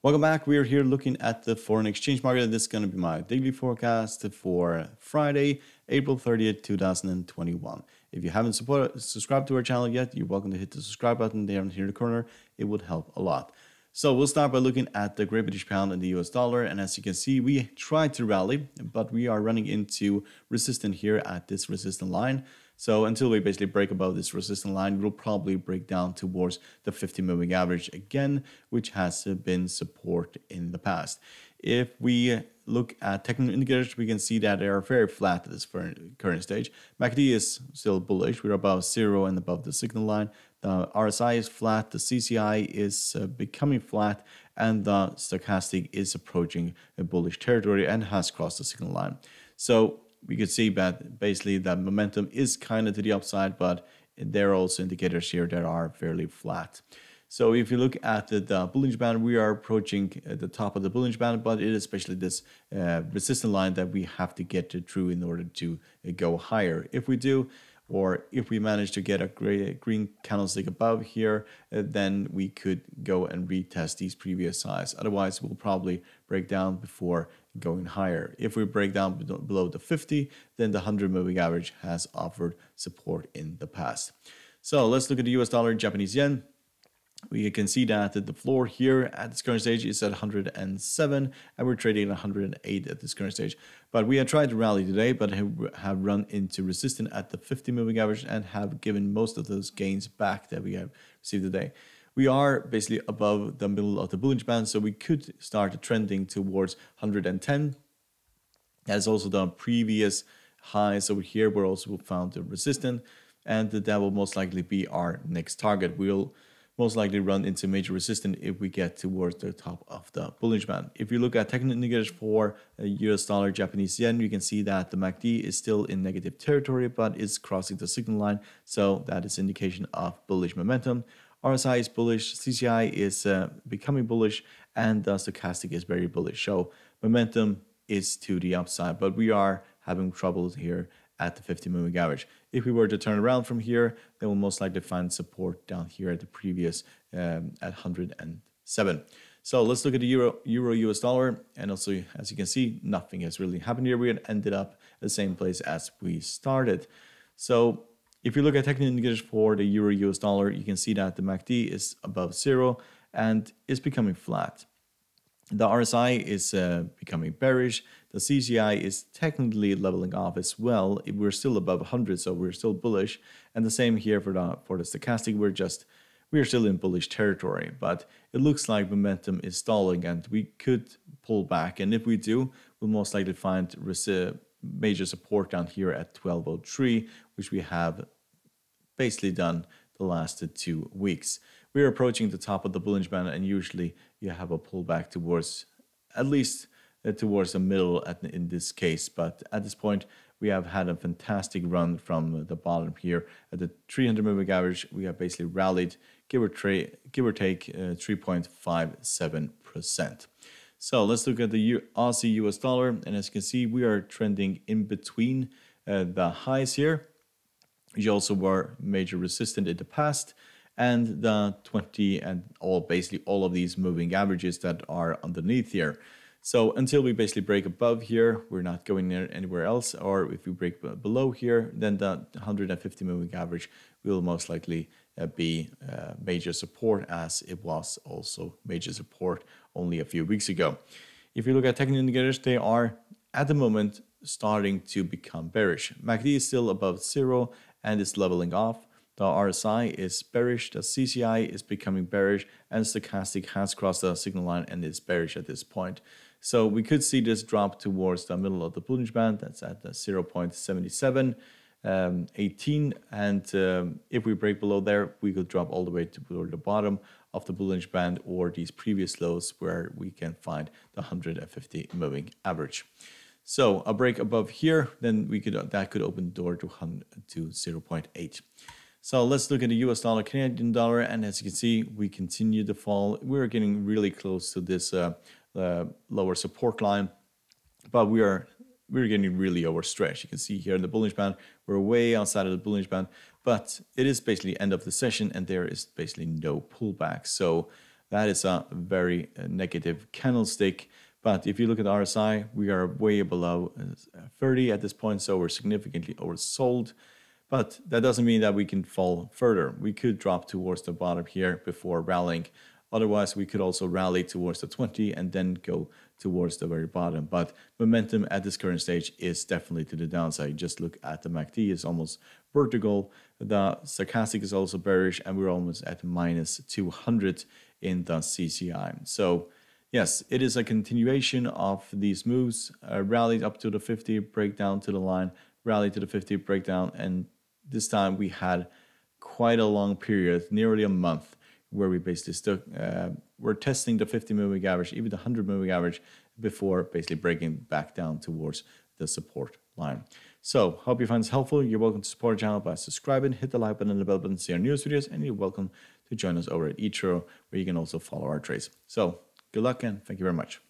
Welcome back. We are here looking at the foreign exchange market. This is going to be my daily forecast for Friday, April 30th, 2021. If you haven't subscribed to our channel yet, you're welcome to hit the subscribe button there here in the corner. It would help a lot. So we'll start by looking at the Great British Pound and the US dollar. And as you can see, we tried to rally, but we are running into resistance here at this resistance line. So until we basically break above this resistance line, we'll probably break down towards the 50 moving average again, which has been support in the past. If we look at technical indicators, we can see that they are very flat at this current stage. MACD is still bullish. We're above zero and above the signal line. The RSI is flat. The CCI is becoming flat, and the stochastic is approaching a bullish territory and has crossed the signal line. So we could see that basically that momentum is kind of to the upside, but there are also indicators here that are fairly flat. So if you look at the Bollinger Band, we are approaching the top of the Bollinger Band, but it is especially this resistance line that we have to get through in order to go higher. If we do, or if we manage to get a green candlestick above here, then we could go and retest these previous highs. Otherwise, we'll probably break down before going higher. If we break down below the 50, then the 100 moving average has offered support in the past. So let's look at the US dollar, Japanese yen. We can see that the floor here at this current stage is at 107, and we're trading at 108 at this current stage. But we have tried to rally today, but have run into resistance at the 50 moving average and have given most of those gains back that we have received today. We are basically above the middle of the Bollinger Band, so we could start trending towards 110. As also the previous highs over here, where also we found the resistance, and that will most likely be our next target. We'll most likely run into major resistance if we get towards the top of the Bollinger Band. If you look at technical indicators for US dollar, Japanese yen, you can see that the MACD is still in negative territory, but is crossing the signal line. So that is indication of bullish momentum. RSI is bullish, CCI is becoming bullish, and the stochastic is very bullish. So momentum is to the upside, but we are having trouble here at the 50 moving average. If we were to turn around from here, then we'll most likely find support down here at the previous at 107. So let's look at the euro US dollar, and also as you can see, nothing has really happened here. We ended up at the same place as we started. So if you look at technical indicators for the euro US dollar, you can see that the MACD is above zero and is becoming flat. The RSI is becoming bearish. The CCI is technically leveling off as well. We're still above 100, so we're still bullish. And the same here for the stochastic. We're still in bullish territory, but it looks like momentum is stalling, and we could pull back. And if we do, we'll most likely find major support down here at 1203, which we have basically done the last 2 weeks. We're approaching the top of the Bollinger Band, and usually you have a pullback towards at least towards the middle in this case. But at this point, we have had a fantastic run from the bottom here at the 300 moving average. We have basically rallied, give or take 3.57%. So let's look at the Aussie US dollar, and as you can see, we are trending in between the highs here, which also were major resistant in the past, and the 20 and basically all of these moving averages that are underneath here. So until we basically break above here, we're not going anywhere else. Or if we break below here, then the 150 moving average will most likely be major support, as it was also major support only a few weeks ago. If you look at technical indicators, they are at the moment starting to become bearish. MACD is still above zero and is leveling off. The RSI is bearish, the CCI is becoming bearish, and stochastic has crossed the signal line and is bearish at this point. So we could see this drop towards the middle of the Bollinger Band. That's at 0.7718, and if we break below there, we could drop all the way to below the bottom of the Bollinger Band, or these previous lows where we can find the 150 moving average. So a break above here, then that could open the door to 0.8. So let's look at the US dollar, Canadian dollar, and as you can see, we continue to fall. We're getting really close to this lower support line, but we're getting really overstretched. You can see here in the Bollinger Band, we're way outside of the Bollinger Band, but it is basically end of the session, and there is basically no pullback. So that is a very negative candlestick. But if you look at RSI, we are way below 30 at this point, so we're significantly oversold. But that doesn't mean that we can fall further. We could drop towards the bottom here before rallying. Otherwise, we could also rally towards the 20 and then go towards the very bottom. But momentum at this current stage is definitely to the downside. Just look at the MACD, it's almost vertical. The stochastic is also bearish, and we're almost at minus 200 in the CCI. So yes, it is a continuation of these moves. Rallied up to the 50, breakdown to the line, rally to the 50, breakdown, and this time we had quite a long period, nearly a month, where we basically we're testing the 50 moving average, even the 100 moving average, before basically breaking back down towards the support line. So hope you find this helpful. You're welcome to support our channel by subscribing, hit the like button and the bell button to see our newest videos, and you're welcome to join us over at Etoro, where you can also follow our trades. So good luck and thank you very much.